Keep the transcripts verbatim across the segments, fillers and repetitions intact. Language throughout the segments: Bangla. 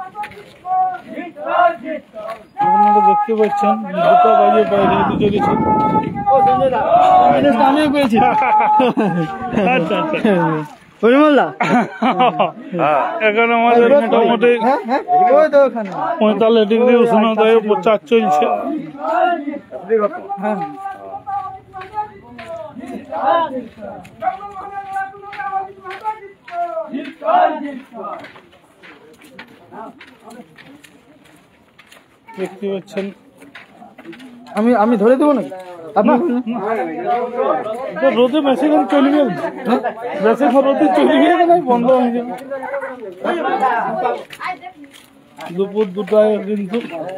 আপনারা দেখতে পাচ্ছেন দুটো বাজে বাইরে চলেছে। আমিও পেয়েছি। আচ্ছা আচ্ছা এখন আমাদের মোটামুটি পঁয়তাল্লিশ ডিগ্রি উষ্ণতায় প্রচার চলছে। দেখতে পাচ্ছেন আমি আমি ধরে দেবো নাকি আপনার রোদে বেশি করে চলবে বেশি রোদে চলবে নাই বন্ধ হয়ে যাবে দুপুর দুটায় কিন্তু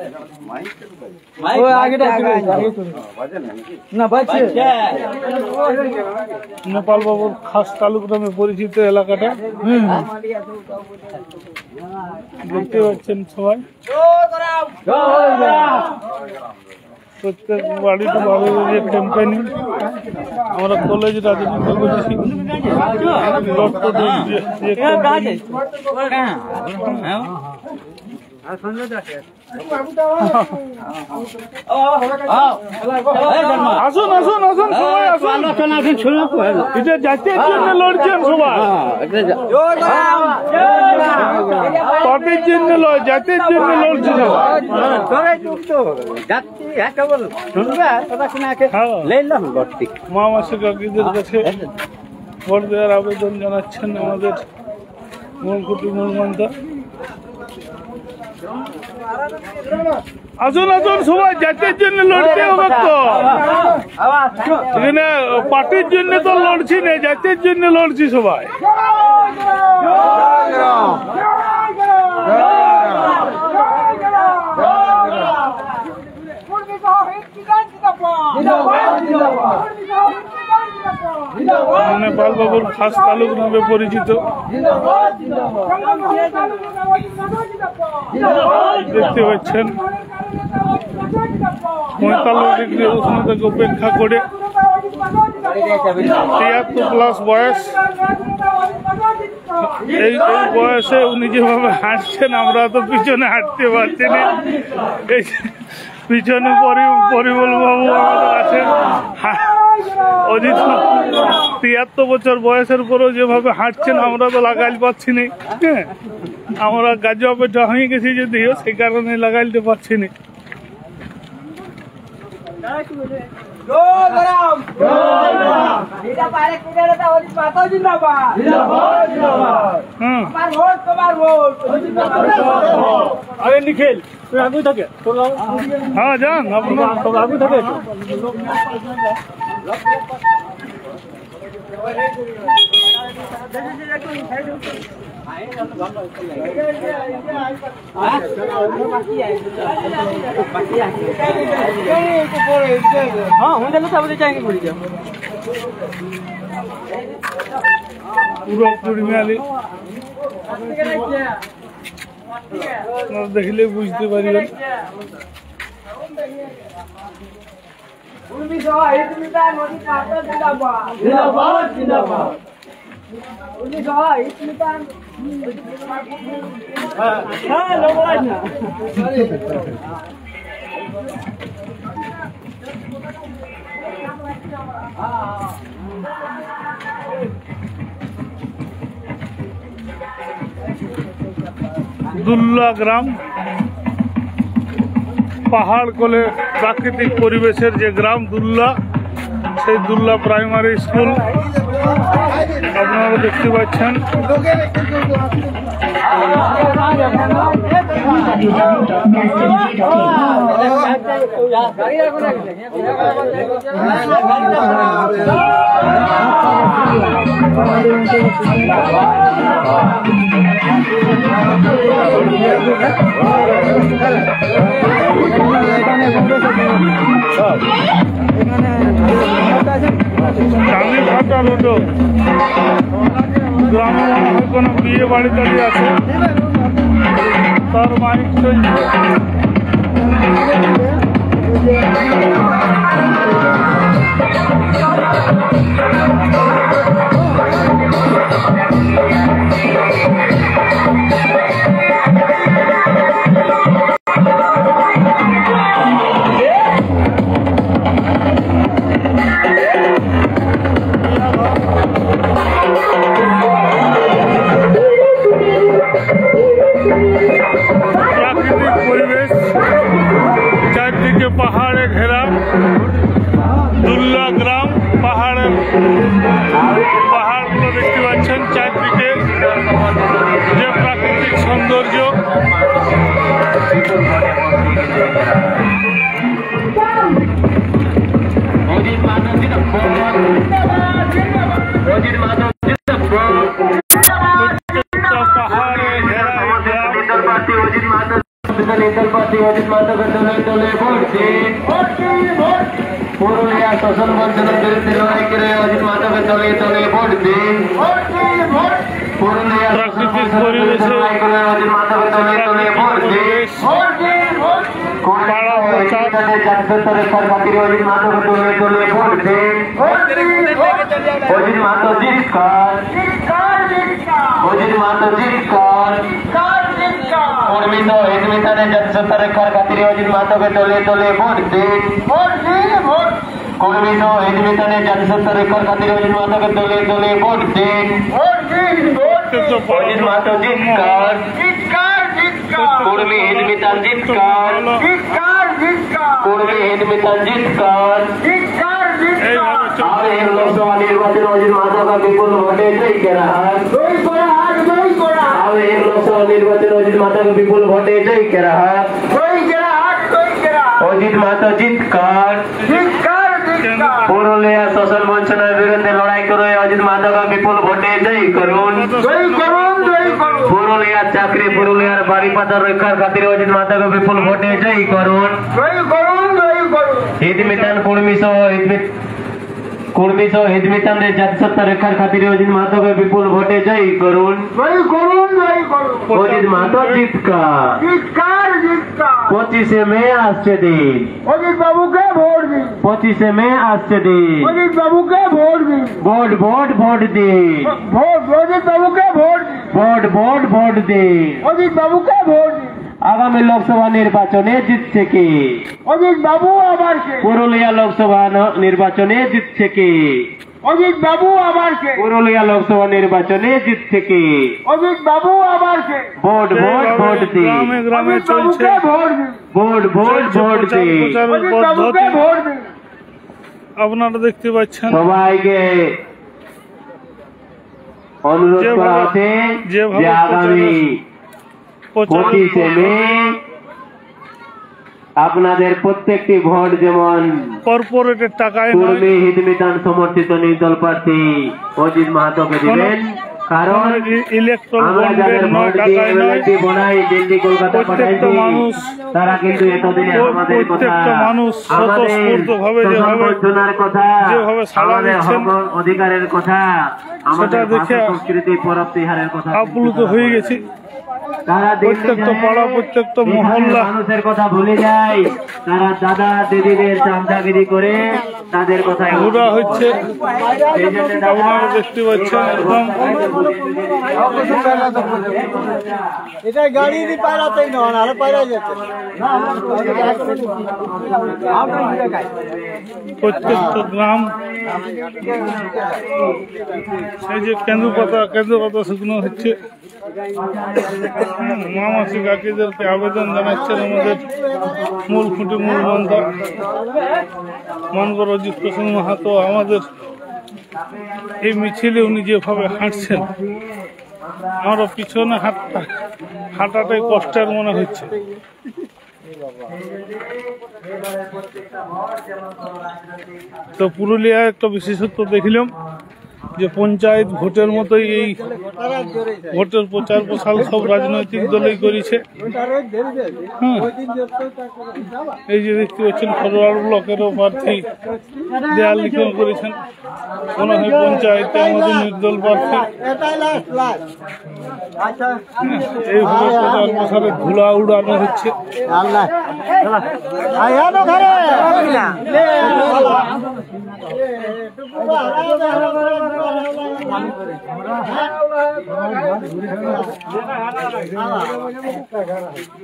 নেপাল বাবুর খাস তালুক নামে পরিচিত এলাকাটা দেখতে পাচ্ছেন সবাই। প্রত্যেক বাড়ি টু বাড়ি ক্যাম্পেইনিং আমরা কলেজ রাজনীতি করেছি। আসুন আসুন আসুন সবাই আসুন এটা জাতির জন্য লড়ছেন সবাই, পার্টির জন্য লড় জাতির জন্য লড়ছে মা মাসি কাকিদের কাছে ভোট দেওয়ার আবেদন জানাচ্ছেন আমাদের মূলকুটি মূলমন্ত্র। আসুন আসুন সবাই জাতির জন্য লড়তে হবে তো, এখানে পার্টির জন্য তো লড়ছি না, জাতির জন্য লড়ছি সবাই। নেপাল বাবুর খাস তালুক নামে পরিচিত দেখতে পাচ্ছেন পঁয়তাল্লিশ ডিগ্রি উষ্ণতাকে উপেক্ষা করে তিয়াত্তর প্লাস বয়স, এই এই বয়সে উনি যেভাবে হাঁটছেন আমরা তো পিছনে হাঁটতে পারছি না। এই পিছনে পরিমল বাবু আমাদের আছেন, অজিত তিয়াত্তর বছর বয়সের পরেও যেভাবে হাঁটছেন আমরা তো লাগাইতে পারছি না। হ্যাঁ, আমরা গাজা পেটা হয়ে গেছি যদিও সেই কারণে লাগাইতে পারছি না। আরে নিখিল তুই আগে থাকে, হ্যাঁ যান আপনার আগে থাকে। দেখলে বুঝতে পারবেন দুল্লা গ্রাম পাহাড় কোলে প্রাকৃতিক পরিবেশের যে গ্রাম দুল্লা, সেই দুল্লা প্রাইমারি স্কুল আপনারা দেখতে পাচ্ছেন। গ্রামে মনে হয় কোনো বিয়ে বাড়ি টাড়ি আছে, তার মাইক চলছে। প্রাকৃতিক পরিবেশ, চারদিকে পাহাড়ে ঘেরা দুল্লা গ্রাম। পাহাড়ের পাহাড়গুলো দেখতে পাচ্ছেন, চারদিকে যে প্রাকৃতিক সৌন্দর্য। পাহাড়ে ঘেরা পুরুলিয়া শোষণ বঞ্চনার বিরুদ্ধে লড়াই করে অজিত মাধবের দলে দলে ভোট দিন। পুরুলিয়া প্রাকৃতিক পরিবেশে অজিত মাধবের দলে দলে ভোট দিন। খাতিরে অজিত মাধবের দলে দলে ভোট দিন। অজিত মাধব জিতকার, অজিত মাধব জিতকার। কর্মী তো হিন্দুস্তানের জাতীয় রক্ষার খাতিরে অজিত মাধবের দলে দলে ভোট দিন। কর্মী তো হিন্দুস্তানের জাতীয় রক্ষার খাতিরে অজিত মাধবের দলে দলে ভোট দিন। অজিত মাধব জিতকার, কর্মী হিন্দুস্তান জিতকার, কর্মী হিন্দুস্তান জিতকার। আর এই লোকসভা নির্বাচন অজিত মাধব বিপুল ভোটে জয়ী করা হয়। আর এই লোকসভা নির্বাচন অজিত মাধব বিপুল ভোটে জয়ী করা হয়। অজিত মাধব জিতকার, পুরুলিয়া শোষণ বঞ্চনার বিরুদ্ধে লড়াই করে অজিত মাধব বিপুল ভোটে জয়ী করুন। পুরুলিয়ার চাকরি, পুরুলিয়ার বাড়িপাতা রক্ষার খাতিরে অজিত মাধব বিপুল ভোটে জয়ী করুন। হিতমিতান কুর্মী সহ কুর্মী সহ হিতমিতানদের জাতিসত্তা রক্ষার খাতিরে অজিত মাধব বিপুল ভোটে জয়ী করুন। অজিত মাধব জিতকার। পঁচিশে মে আসছে দিন, অজিত বাবুকে ভোট দিন। পঁচিশে মে আসছে দিন, অজিত বাবুকে ভোট দিন। ভোট ভোট ভোট দিন, ভোট অজিত বাবুকে ভোট দিন। ভোট ভোট ভোট দিন। অজিত বাবুকে ভোট দিন। আগামী লোকসভা নির্বাচনে জিতছে কে? অজিত বাবু আবার কে? পুরুলিয়া লোকসভা নির্বাচনে জিতছে কে? অজিত বাবু আবার কে? পুরুলিয়া লোকসভা নির্বাচনে জিতছে কে? অজিত বাবু আবার কে? ভোট ভোট ভোট দিন, গ্রামে গ্রামে অজিত চলছে বাবুকে ভোট দিন। ভোট ভোট ভোট দিন। প্রচারের অজিত বাবুকে পদ্ধতি ভোট দিন। আপনারা দেখতে পাচ্ছেন। সবাইকে অনুরোধ করা হচ্ছে যে আগামী পঁচিশে মে আপনাদের প্রত্যেকটি ভোট যেমন কর্পোরেটের টাকায় নয়, কর্মী হিতমিতান সমর্থিত নির্দল প্রার্থী অজিত মাহাতোকে দিবেন। কারণ ইলেকট্রল আমরা যাদের ভোট নয়, দিয়ে টাকায় নয়। এমএলএ বনাই, দিল্লি কলকাতা প্রত্যেকটা পাঠাইছি, মানুষ তারা কিন্তু এতদিনে আমাদের কথা, প্রত্যেকটা মানুষ আমাদের স্বতঃস্ফূর্তভাবে শোষণ যেভাবে বঞ্চনার কথা, যেভাবে সাড়া আমাদের দিচ্ছেন, হক অধিকারের কথা, আমাদের সেটা দেখে ভাষা সংস্কৃতি পরব তিহারের কথা আপ্লুত হয়ে গেছি। তারা প্রত্যেকটা পাড়া, প্রত্যেকটা মহল্লা মানুষের কথা ভুলে যায়। তারা দাদা দিদিদের চামচাগিরি করে তাদের কথা ঘোরা হচ্ছে। আপনারা দেখতে পাচ্ছেন একদম এটা গাড়ি দিয়ে পালাতেই না, আরে পালা যেতে। প্রত্যেকটা গ্রাম সেই যে কেন্দ্র পাতা কেন্দ্র পাতা শুকনো হচ্ছে। মা মাসি কাকিদেরকে আবেদন জানাচ্ছেন আমাদের মূল খুঁটি মূল মন্ত্র মানগর অজিত প্রসন্ন মাহাতো। আমাদের এই মিছিলে উনি যেভাবে হাঁটছেন, আমরা পিছনে হাঁটা হাঁটাটাই কষ্টের মনে হচ্ছে। তো পুরুলিয়ার একটা বিশেষত্ব দেখিলাম যে পঞ্চায়েত ভোটের মতোই এই ভোটের প্রচার প্রসার সব রাজনৈতিক দলই করেছে। হ্যাঁ, এই যে দেখতে পাচ্ছেন ফরওয়ার্ড ব্লকেরও প্রার্থী দেয়াল লিখন করেছেন, মনে হয় পঞ্চায়েতে আমাদের নির্দল প্রার্থী। এইভাবে প্রচার প্রসারে ধুলা উড়ানো হচ্ছে।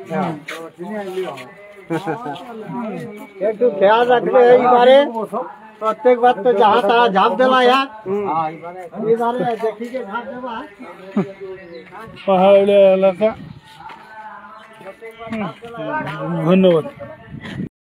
একটু খেয়াল রাখবে এইবারে প্রত্যেকবার তো যাহা তারা ঝাঁপ দেলা ইয়ার এবারে দেখিকে ঝাঁপ দেবা পাহাড়ি এলাকা। হুম, ধন্যবাদ।